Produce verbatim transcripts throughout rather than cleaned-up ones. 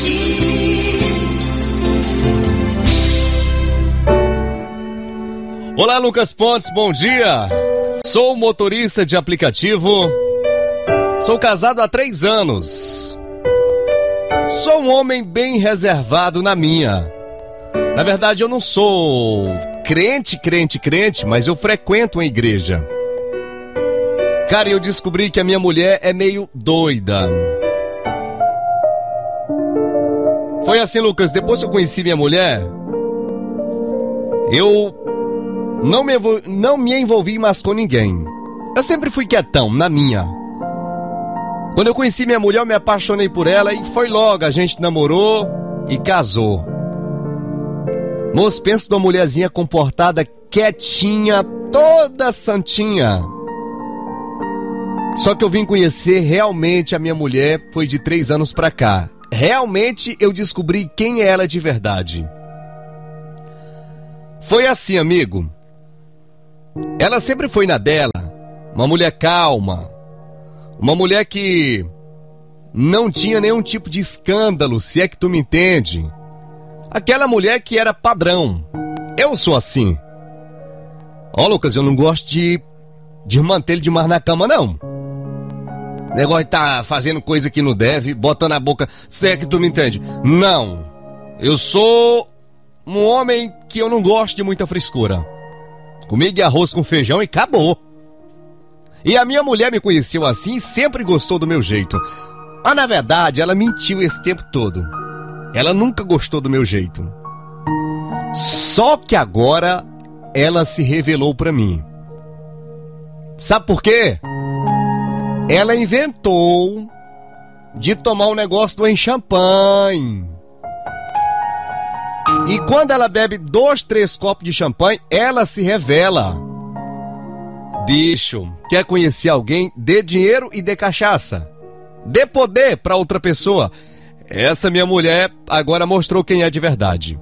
Olá, Lucas Pontes, bom dia. Sou motorista de aplicativo. Sou casado há três anos. Sou um homem bem reservado na minha. Na verdade, eu não sou crente, crente, crente, mas eu frequento uma igreja. Cara, eu descobri que a minha mulher é meio doida. Foi assim, Lucas, depois que eu conheci minha mulher, eu não me, não me envolvi mais com ninguém. Eu sempre fui quietão, na minha. Quando eu conheci minha mulher, eu me apaixonei por ela e foi logo, a gente namorou e casou. Moço, penso numa mulherzinha comportada, quietinha, toda santinha. Só que eu vim conhecer realmente a minha mulher foi de três anos pra cá. Realmente eu descobri quem é ela de verdade. Foi assim, amigo. Ela sempre foi na dela, uma mulher calma, uma mulher que não tinha nenhum tipo de escândalo, se é que tu me entende. Aquela mulher que era padrão. Eu sou assim. Ó, Lucas, eu não gosto de, de manter ele demais na cama, não. Negócio de tá fazendo coisa que não deve, botando a boca, se é que tu me entende. Não. Eu sou um homem que eu não gosto de muita frescura. Comigo é arroz com feijão e acabou. E a minha mulher me conheceu assim e sempre gostou do meu jeito. Mas na verdade ela mentiu esse tempo todo. Ela nunca gostou do meu jeito. Só que agora ela se revelou pra mim. Sabe por quê? Ela inventou de tomar um negócio do champanhe. E quando ela bebe dois, três copos de champanhe, ela se revela. Bicho, quer conhecer alguém? Dê dinheiro e dê cachaça. Dê poder pra outra pessoa. Essa minha mulher agora mostrou quem é de verdade.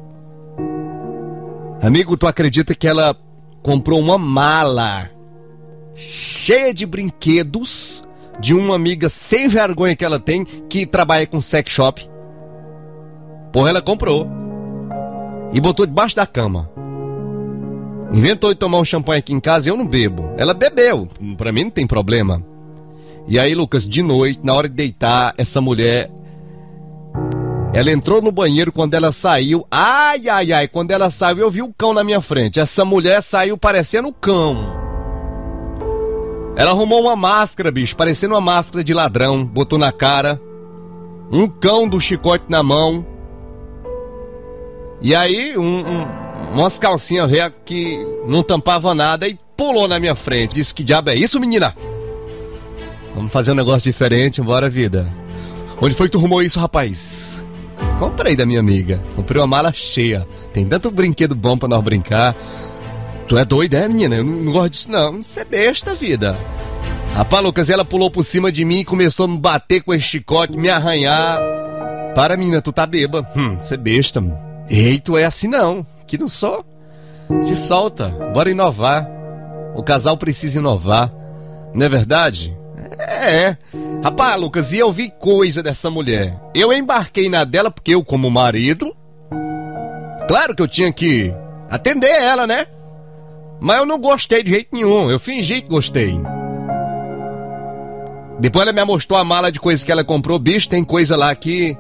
Amigo, tu acredita que ela comprou uma mala cheia de brinquedos de uma amiga sem vergonha que ela tem, que trabalha com sex shop? Porra, ela comprou e botou debaixo da cama. Inventou de tomar um champanhe aqui em casa e eu não bebo. Ela bebeu, pra mim não tem problema. E aí, Lucas, de noite, na hora de deitar, essa mulher, ela entrou no banheiro. Quando ela saiu, ai, ai, ai, quando ela saiu eu vi o cão na minha frente. Essa mulher saiu parecendo um cão. Ela arrumou uma máscara, bicho, parecendo uma máscara de ladrão, botou na cara, um cão do chicote na mão. E aí, um, um, umas calcinhas velhas que não tampava nada e pulou na minha frente. Disse: que diabo é isso, menina? Vamos fazer um negócio diferente, bora, vida. Onde foi que tu arrumou isso, rapaz? Comprei da minha amiga. Comprei uma mala cheia. Tem tanto brinquedo bom pra nós brincar. Tu é doida, é, menina? Eu não, não gosto disso, não. Isso é besta, vida. Rapaz, Lucas, ela pulou por cima de mim e começou a me bater com esse chicote, me arranhar. Para, menina, tu tá bêbada. Hum, isso é besta. Ei, tu é assim não. Que não sou. Se solta, bora inovar. O casal precisa inovar. Não é verdade? É. Rapaz, Lucas, e eu vi coisa dessa mulher. Eu embarquei na dela porque eu, como marido, claro que eu tinha que atender ela, né? Mas eu não gostei de jeito nenhum. Eu fingi que gostei. Depois ela me mostrou a mala de coisas que ela comprou. Bicho, tem coisa lá que...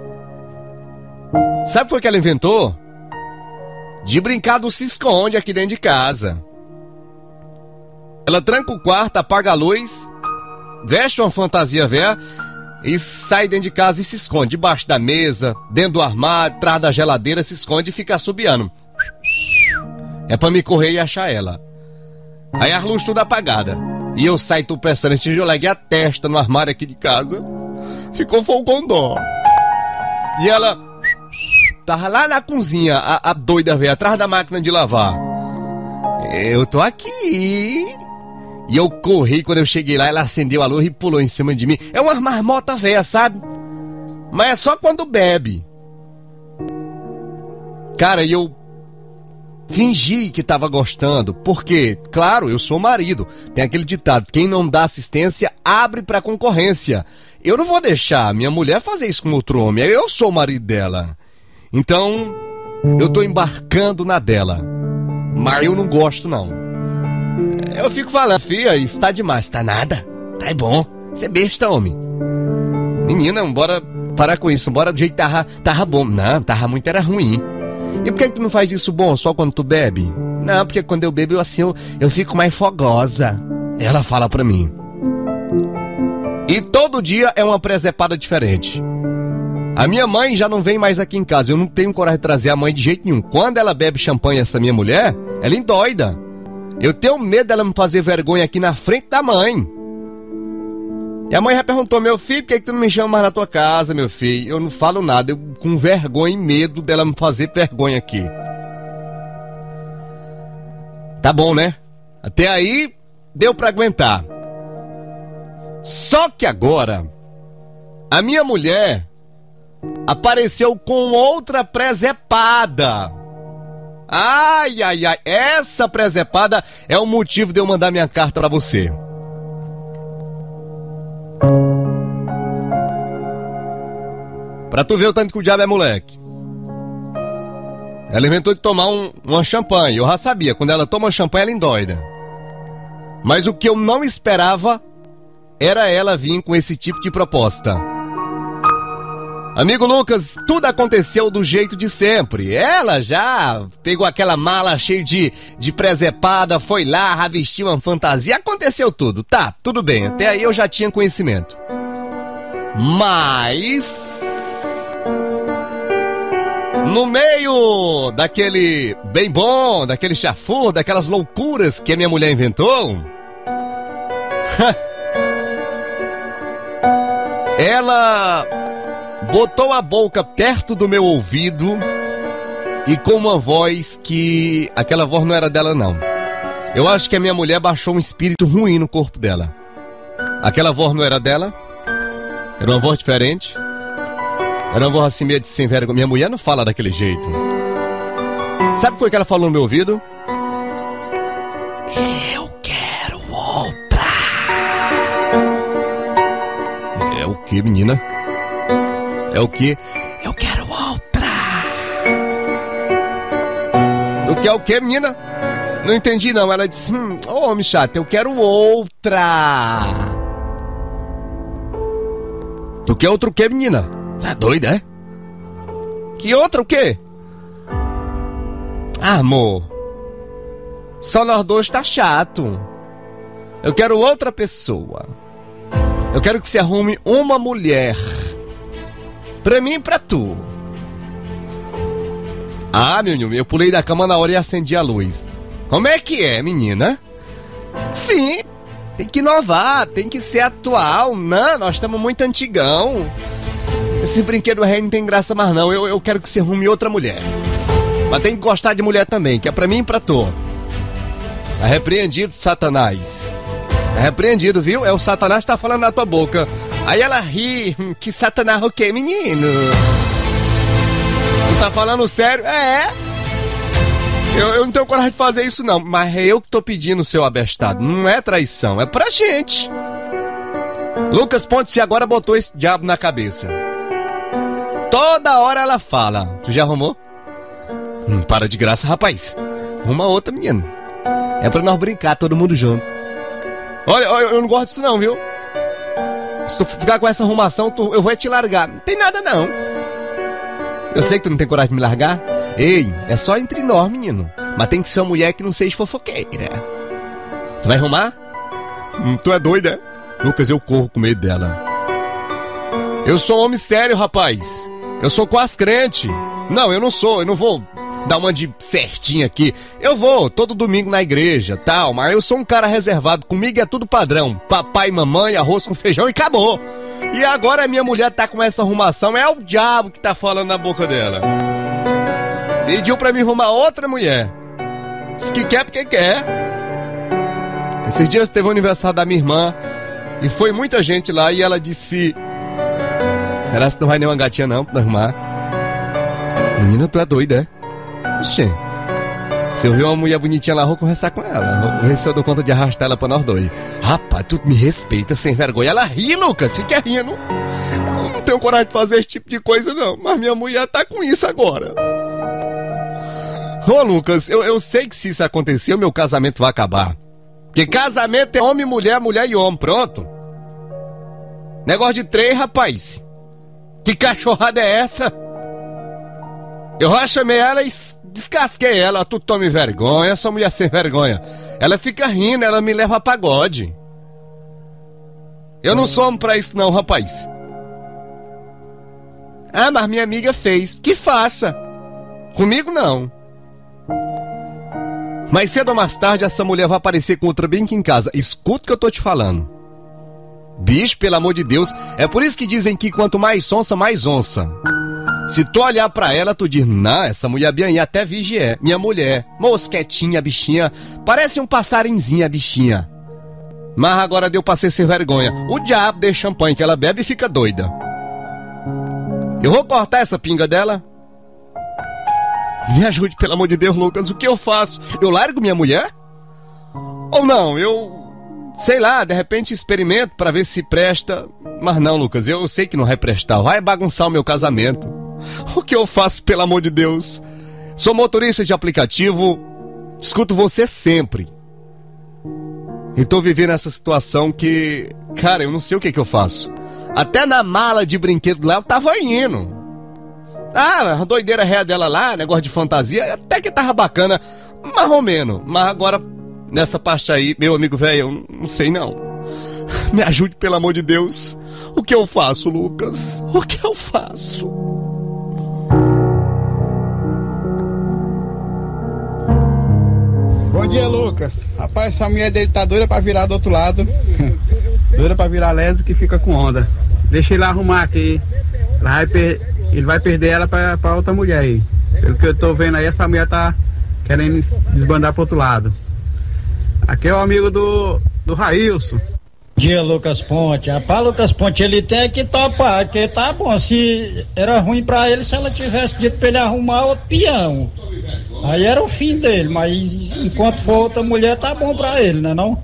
Sabe por que ela inventou? De brincar do se esconde aqui dentro de casa. Ela tranca o quarto, apaga a luz, veste uma fantasia velha e sai dentro de casa e se esconde. Debaixo da mesa, dentro do armário, atrás da geladeira, se esconde e fica assobiando. É pra me correr e achar ela. Aí a luz tudo apagada. E eu saio tu pensando, esse dia eu larguei a testa no armário aqui de casa. Ficou fogo com dó. E ela... tava lá na cozinha, a, a doida veio atrás da máquina de lavar. Eu tô aqui. E eu corri, quando eu cheguei lá, ela acendeu a luz e pulou em cima de mim. É uma marmota velha, sabe? Mas é só quando bebe. Cara, e eu Fingi que tava gostando, porque, claro, eu sou marido. Tem aquele ditado, quem não dá assistência, abre pra concorrência. Eu não vou deixar minha mulher fazer isso com outro homem, eu sou o marido dela. Então, eu tô embarcando na dela. Mas eu não gosto, não. Eu fico falando, filha, isso tá demais. Tá nada, tá é bom. Você é besta, homem. Menina, bora parar com isso, bora do jeito que tava, tava bom. Não, tava muito, era ruim. E por que tu não faz isso bom só quando tu bebe? Não, porque quando eu bebo, eu, assim, eu, eu fico mais fogosa. Ela fala pra mim. E todo dia é uma presepada diferente. A minha mãe já não vem mais aqui em casa. Eu não tenho coragem de trazer a mãe de jeito nenhum. Quando ela bebe champanhe, essa minha mulher, ela endoida. Eu tenho medo dela me fazer vergonha aqui na frente da mãe. E a mãe já perguntou, meu filho, por que, que tu não me chama mais na tua casa, meu filho? Eu não falo nada, eu com vergonha e medo dela me fazer vergonha aqui. Tá bom, né? Até aí, deu pra aguentar. Só que agora, a minha mulher apareceu com outra presepada. Ai, ai, ai, essa presepada é o motivo de eu mandar minha carta pra você. Pra tu ver o tanto que o diabo é moleque. Ela inventou de tomar um, uma champanhe. Eu já sabia, quando ela toma champanhe ela endoida. Mas o que eu não esperava era ela vir com esse tipo de proposta. Amigo Lucas, tudo aconteceu do jeito de sempre. Ela já pegou aquela mala cheia de, de presepada, foi lá, revestiu uma fantasia, aconteceu tudo. Tá, tudo bem, até aí eu já tinha conhecimento. Mas... no meio daquele bem bom, daquele chafur, daquelas loucuras que a minha mulher inventou... ela... botou a boca perto do meu ouvido e com uma voz que... aquela voz não era dela, não. Eu acho que a minha mulher baixou um espírito ruim no corpo dela. Aquela voz não era dela. Era uma voz diferente. Era uma voz assim meio de sem vergonha. Minha mulher não fala daquele jeito. Sabe o que foi que ela falou no meu ouvido? Eu quero outra. É o que, menina? É o que? Eu quero outra. O que é o que, menina? Não entendi não. Ela disse, hum, ô homem chato, eu quero outra. Tu quer outro o que, menina? Tá doida, é? Que outra o quê? Ah, amor, só nós dois tá chato. Eu quero outra pessoa. Eu quero que você arrume uma mulher pra mim e pra tu. Ah, meu menino, eu pulei da cama na hora e acendi a luz. Como é que é, menina? Sim, tem que inovar, tem que ser atual. Não, nós estamos muito antigão. Esse brinquedo rei não tem graça mais não. Eu, eu quero que você arrume outra mulher. Mas tem que gostar de mulher também, que é pra mim e pra tu. Tá repreendido, Satanás. Tá repreendido, viu? É o Satanás que tá falando na tua boca. Aí ela ri. Que Satanás o quê, menino? Tu tá falando sério? É. Eu, eu não tenho coragem de fazer isso não. Mas é eu que tô pedindo, seu abestado. Não é traição, é pra gente. Lucas Pontes agora botou esse diabo na cabeça. Toda hora ela fala. Tu já arrumou? Hum, para de graça, rapaz. Arruma outra, menino. É pra nós brincar, todo mundo junto. Olha, eu não gosto disso não, viu? Se tu ficar com essa arrumação, tu, eu vou te largar. Não tem nada não. Eu sei que tu não tem coragem de me largar. Ei, é só entre nós, menino. Mas tem que ser uma mulher que não seja fofoqueira. Tu vai arrumar? Hum, tu é doida, é? Lucas, eu corro com medo dela. Eu sou um homem sério, rapaz. Eu sou quase crente. Não, eu não sou, eu não vou dar uma de certinho aqui. Eu vou todo domingo na igreja, tal, mas eu sou um cara reservado. Comigo é tudo padrão. Papai e mamãe, arroz com feijão e acabou. E agora a minha mulher tá com essa arrumação. É o diabo que tá falando na boca dela. Pediu pra me arrumar outra mulher. Diz que quer porque quer. Esses dias teve o aniversário da minha irmã e foi muita gente lá e ela disse... Será que não vai nenhuma gatinha não pra arrumar? Menina, tu é doida, é? Oxê. Se eu ver uma mulher bonitinha lá, eu vou conversar com ela. Vou ver se eu dou conta de arrastar ela pra nós dois. Rapaz, tu me respeita sem vergonha. Ela ri, Lucas, fica rindo. Eu não tenho coragem de fazer esse tipo de coisa, não. Mas minha mulher tá com isso agora. Ô, Lucas, eu, eu sei que se isso acontecer, o meu casamento vai acabar. Porque casamento é homem e mulher, mulher e homem, pronto. Negócio de três, rapaz. Que cachorrada é essa? Eu já chamei ela e descasquei ela. Tu tome vergonha, essa mulher sem vergonha. Ela fica rindo, ela me leva a pagode. Eu não sou homem pra isso não, rapaz. Ah, mas minha amiga fez. Que faça. Comigo não. Mais cedo ou mais tarde essa mulher vai aparecer com outra bem aqui em casa. Escuta o que eu tô te falando. Bicho, pelo amor de Deus. É por isso que dizem que quanto mais sonsa, mais onça. Se tu olhar pra ela, tu diz, não, essa mulher bem aí até vigié. Minha mulher, mosquetinha, bichinha. Parece um passarinzinho, a bichinha. Mas agora deu pra ser sem vergonha. O diabo dê champanhe que ela bebe e fica doida. Eu vou cortar essa pinga dela. Me ajude, pelo amor de Deus, Lucas. O que eu faço? Eu largo minha mulher? Ou não, eu... sei lá, de repente experimento pra ver se presta. Mas não, Lucas, eu sei que não vai prestar. Vai bagunçar o meu casamento. O que eu faço, pelo amor de Deus? Sou motorista de aplicativo. Escuto você sempre. E tô vivendo essa situação que... cara, eu não sei o que que eu faço. Até na mala de brinquedo lá eu tava indo. Ah, a doideira réia dela lá, negócio de fantasia, até que tava bacana, mais ou menos. Mas agora, nessa parte aí, meu amigo velho, eu não sei não. Me ajude, pelo amor de Deus. O que eu faço, Lucas? O que eu faço? Bom dia, Lucas. Rapaz, essa mulher dele tá doida pra virar do outro lado. Doida pra virar lésbica e fica com onda. Deixa ele arrumar aqui. Ela vai per... Ele vai perder ela pra, pra outra mulher aí. Pelo que eu tô vendo aí, essa mulher tá querendo desbandar pro outro lado. Aqui é o amigo do, do Railson. Dia, Lucas Ponte. Rapaz, Lucas Ponte, ele tem que topar, porque tá bom, se era ruim pra ele se ela tivesse dito pra ele arrumar outro peão. Aí era o fim dele, mas enquanto for outra mulher, tá bom pra ele, né não?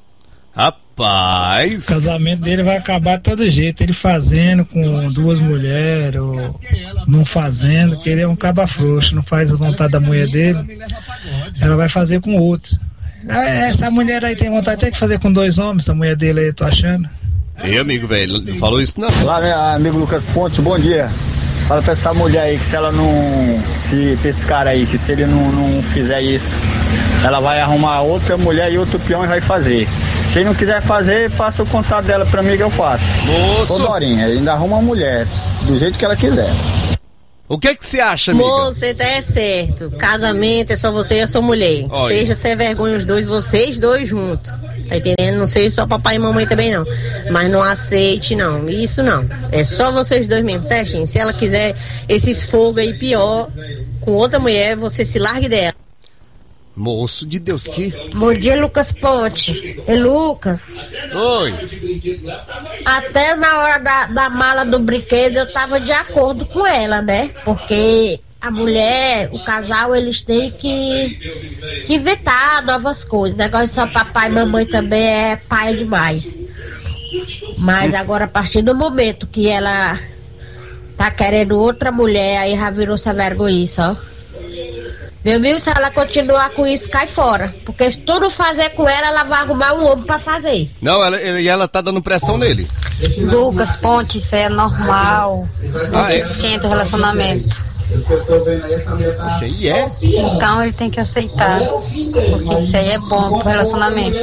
Rapaz! O casamento dele vai acabar de todo jeito, ele fazendo com duas mulheres, ou não fazendo, porque ele é um caba frouxo, não faz a vontade da mulher dele, ela vai fazer com outro. Essa mulher aí tem vontade até de fazer com dois homens, essa mulher dele aí, eu tô achando. Ei, amigo, velho, não falou isso não. Olá, meu amigo Lucas Ponte, bom dia. Fala pra essa mulher aí que se ela não, se pra esse cara aí, que se ele não, não fizer isso, ela vai arrumar outra mulher e outro peão e vai fazer. Se ele não quiser fazer, passa o contato dela pra mim que eu faço. Moço! Ô Dorinha, ainda arruma uma mulher, do jeito que ela quiser. O que que você acha, amiga? Moço, você tá é certo. Casamento é só você e a sua mulher. Olha. Seja sem vergonha os dois, vocês dois juntos. Tá entendendo? Não seja só papai e mamãe também não. Mas não aceite não. Isso não. É só vocês dois mesmo, certinho. Se ela quiser esses fogos aí pior com outra mulher, você se largue dela. Moço de Deus, que... Bom dia, Lucas Ponte. É Lucas. Oi. Até na hora da, da mala do brinquedo eu tava de acordo com ela, né? Porque a mulher, o casal, eles têm que, que vetar novas coisas. Negócio de só papai e mamãe também é pai demais. Mas agora, a partir do momento que ela tá querendo outra mulher, aí já virou essa vergonhice, ó. Meu amigo, se ela continuar com isso, cai fora. Porque se tu não fazer com ela, ela vai arrumar um homem pra fazer. Não, ela, e ela tá dando pressão nele. Lucas Ponte, isso é normal. Ah, é? Esquenta o relacionamento. Poxa, e é? Então ele tem que aceitar. Porque isso aí é bom pro relacionamento.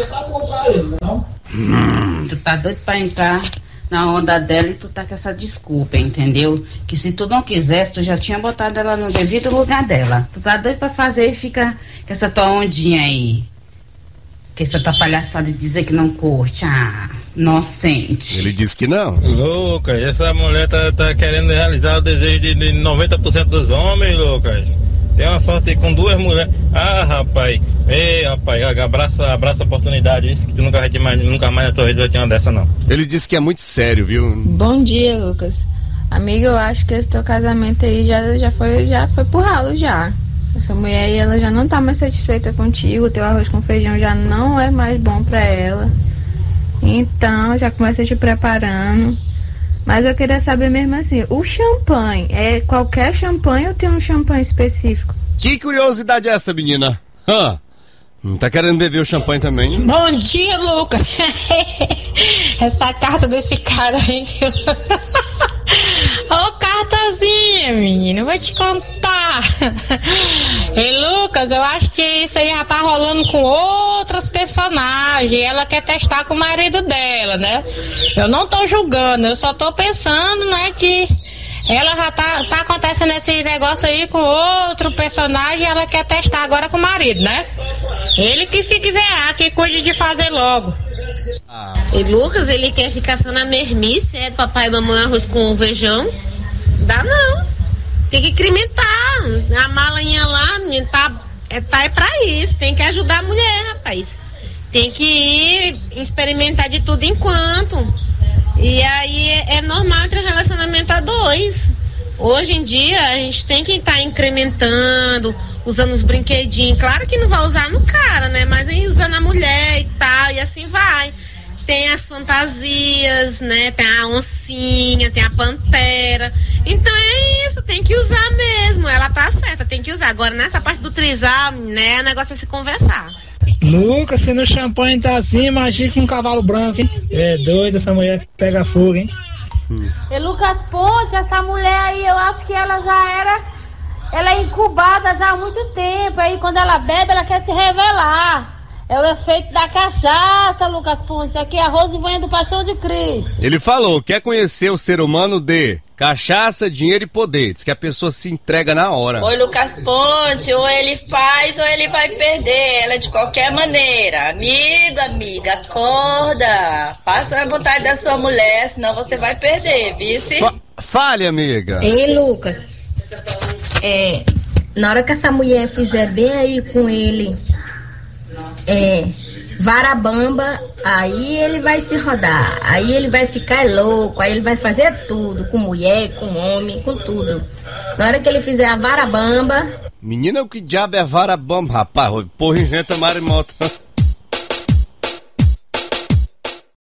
Tu tá doido pra entrar na onda dela e tu tá com essa desculpa, entendeu? Que se tu não quisesse, tu já tinha botado ela no devido lugar dela. Tu tá doido pra fazer e fica com essa tua ondinha aí. Com essa tua palhaçada de dizer que não curte. Ah, inocente. Ele disse que não. Lucas, essa mulher tá, tá querendo realizar o desejo de, de noventa por cento dos homens, Lucas. Tem uma sorte com duas mulheres. Ah, rapaz. Ei, rapaz, abraça, abraça a oportunidade. Isso que tu nunca vai ter mais, nunca mais na tua vida vai ter uma dessa, não. Ele disse que é muito sério, viu? Bom dia, Lucas. Amigo, eu acho que esse teu casamento aí já, já, foi, já foi pro ralo já. essa mulher aí, ela já não tá mais satisfeita contigo, o teu arroz com feijão já não é mais bom pra ela. Então, já começa te preparando. Mas eu queria saber mesmo assim, o champanhe, é qualquer champanhe ou tem um champanhe específico? Que curiosidade é essa, menina? Hã? Não tá querendo beber o champanhe também? Bom dia, Lucas. Essa carta desse cara aí. Ô, oh, cartazinha, menina, eu vou te contar. E Lucas, eu acho que isso aí já tá rolando com outras personagens. Ela quer testar com o marido dela, né? Eu não tô julgando, eu só tô pensando, né, que ela já tá, tá acontecendo esse negócio aí com outro personagem e ela quer testar agora com o marido, né? Ele que fique verá, que cuide de fazer logo. Ah. E Lucas, ele quer ficar só na mermice, é do papai e mamãe arroz com feijão? Dá não. Tem que incrementar. A malainha lá, menino, tá, é, tá é pra isso. Tem que ajudar a mulher, rapaz. Tem que ir experimentar de tudo enquanto. E aí é, é normal entre relacionamento a dois. Hoje em dia a gente tem que estar tá incrementando, usando os brinquedinhos. Claro que não vai usar no cara, né? Mas aí usando a mulher e tal, e assim vai. Tem as fantasias, né? Tem a oncinha, tem a pantera. Então é isso, tem que usar mesmo. Ela tá certa, tem que usar. Agora nessa parte do trisal, né? O negócio é se conversar. Lucas, se no champanhe tá assim, imagina com um cavalo branco, hein? É doido, essa mulher pega fogo, hein? Hum. E Lucas Ponte, essa mulher aí, eu acho que ela já era, ela é incubada já há muito tempo. Aí quando ela bebe, ela quer se revelar. É o efeito da cachaça, Lucas Ponte. Aqui é a Rosivanha do Paixão de Cristo. Ele falou, quer conhecer o ser humano de cachaça, dinheiro e poder. Diz que a pessoa se entrega na hora. Oi, Lucas Ponte, ou ele faz ou ele vai perder. Ela de qualquer maneira. Amiga, amiga, acorda. Faça a vontade da sua mulher, senão você vai perder, vice? Fa- fale, amiga. Ei, Lucas. É, na hora que essa mulher fizer bem aí com ele, é, varabamba, aí ele vai se rodar, aí ele vai ficar louco, aí ele vai fazer tudo, com mulher, com homem, com tudo. Na hora que ele fizer a varabamba... Menina, o que diabo é varabamba, rapaz? Porra, inventa marimota.